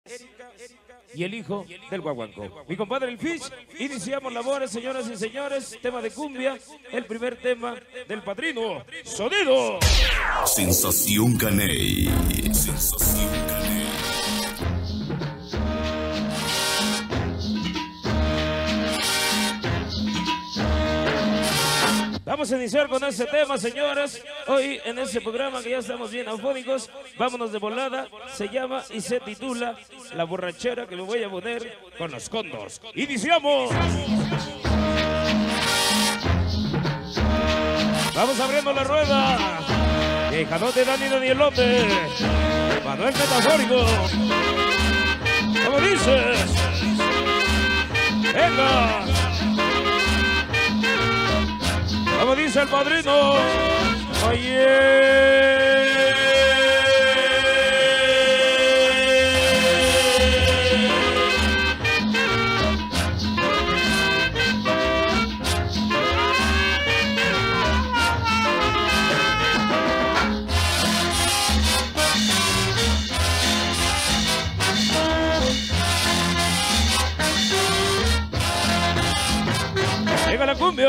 y el hijo del guaguancó. Mi compadre el Fish, iniciamos labores, señoras y señores, tema de cumbia, el primer tema del padrino, Sonido. Sensación Caney. Sensación Caney. Vamos a iniciar con ese tema, señores. Hoy en ese programa que ya estamos bien afónicos, vámonos de volada. Se llama y se titula La borrachera que me voy a poner con los Cóndores. ¡Iniciamos! Vamos abriendo la rueda. Quejanote, Dani Danielote, Manuel Metafórico. ¿Cómo dices? ¡Venga! Como dice el padrino, oye. Llega la cumbia.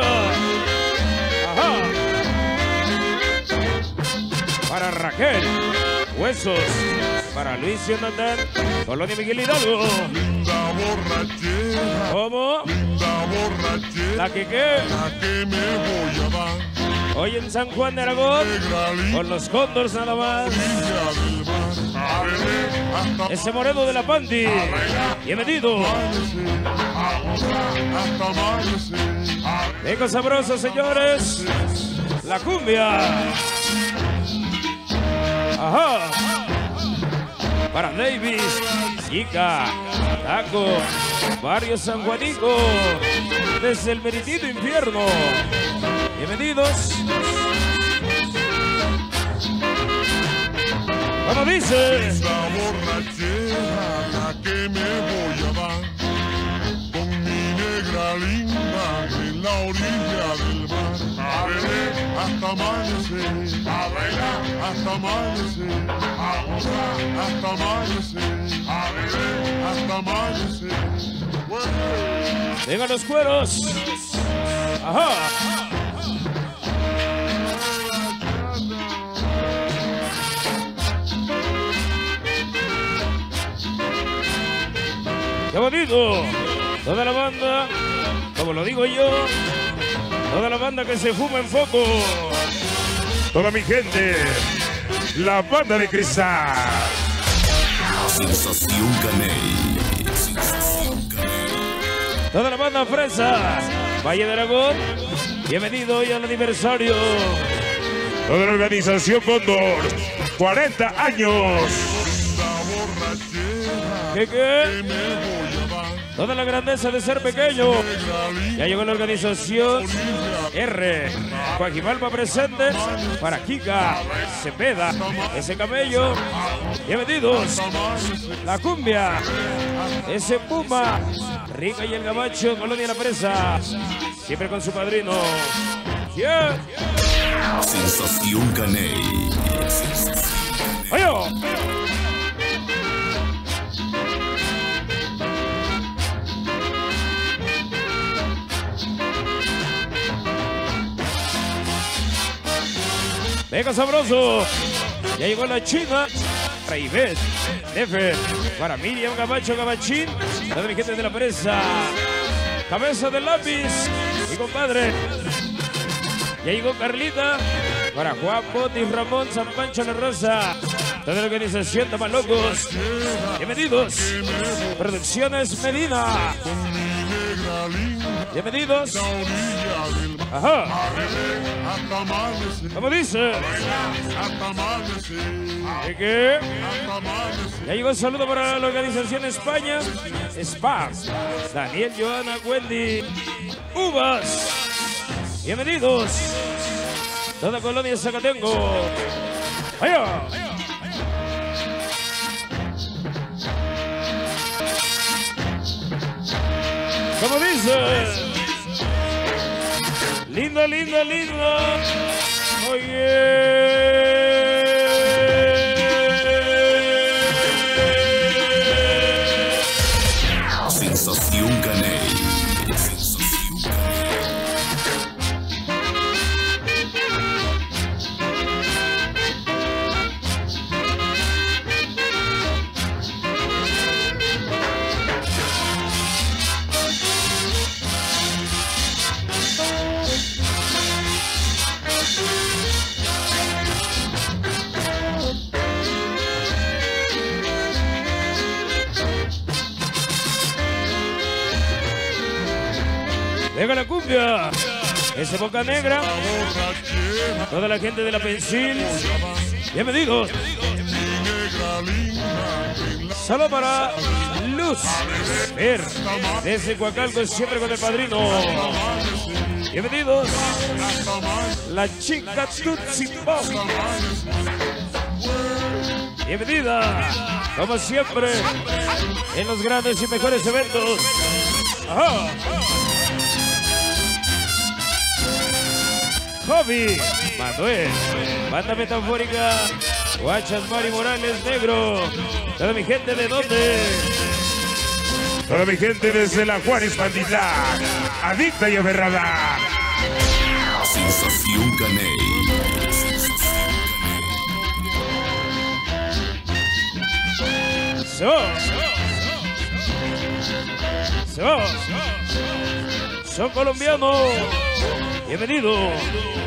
Para Raquel, Huesos, para Luis Jonathan, Colonia Miguel Hidalgo. Linda borrachera, ¿Cómo? linda borrachera, ¿La que qué? la que me voy a dar. Hoy en San Juan de Aragón, con los Cóndores nada más. Orilla del mar, a beber hasta Ese moreno de la Pandi, bienvenido. amanecer, a gozar hasta amanecer. Venga sabroso, señores, la cumbia. Ajá. Para Davis, Chica, Taco, Barrio San Juanico, desde el meritito infierno. Bienvenidos. ¿Cómo dice? Linda borrachera, la que me voy a dar. Con mi negra linda en la orilla del mar. A beber hasta amanecer, a bailar hasta amanecer, a gozar hasta amanecer, a beber hasta amanecer. Bueno. Vengan los cueros. Ajá. ¡Qué bonito! Toda la banda, como lo digo yo, toda la banda que se fuma en foco. Toda mi gente, la banda de cristal. Sensación Caney. Sensación Caney. Toda la banda fresa, Valle de Aragón, bienvenido hoy al aniversario. Toda la organización Cóndor, 40 años. ¿Qué? Me voy a dar. Toda la grandeza de ser pequeño. Ya llegó la organización R. Coajimalpa presente para Kika, Cepeda, ese camello. Bienvenidos. La cumbia, ese Puma, Rica y el Gabacho, Colonia La Presa. Siempre con su padrino. Yeah. Sensación Caney. ¡Oye! Venga sabroso, ya llegó la China, Raibet, Nefe, para Miriam Gabacho Gabachín, toda mi gente de La Presa, Cabeza de Lápiz, mi compadre, ya llegó Carlita, para Juan Botis, Ramón, San Pancho La Rosa, toda la organización Tamalocos, bienvenidos, Producciones Medina, bienvenidos. Ajá. Hasta amanecer, ¿Cómo dice? hasta amanecer, ¿Qué? hasta amanecer. Ya llegó el saludo para la organización España. Spa. Daniel, Joana, Wendy. Uvas. Bienvenidos. Toda Colonia Zacatengo. ¡Vaya! ¿Cómo dice? Linda, linda, linda. Oye. Deja la cumbia. Ese Boca Negra. Toda la gente de la Pensil. Bienvenidos. Solo para Luz. Ver. Desde Coacalco, siempre con el padrino. Bienvenidos. La chica Tutsi Pop. Bienvenida. Como siempre. En los grandes y mejores eventos. Ajá. Hobby, Manuel, Banda Metafórica, Guachas Mari Morales Negro. Toda mi gente, ¿de dónde? Toda mi gente desde la Juárez Bandita, adicta y aberrada. Sensación Caney. Son colombianos. Bienvenido.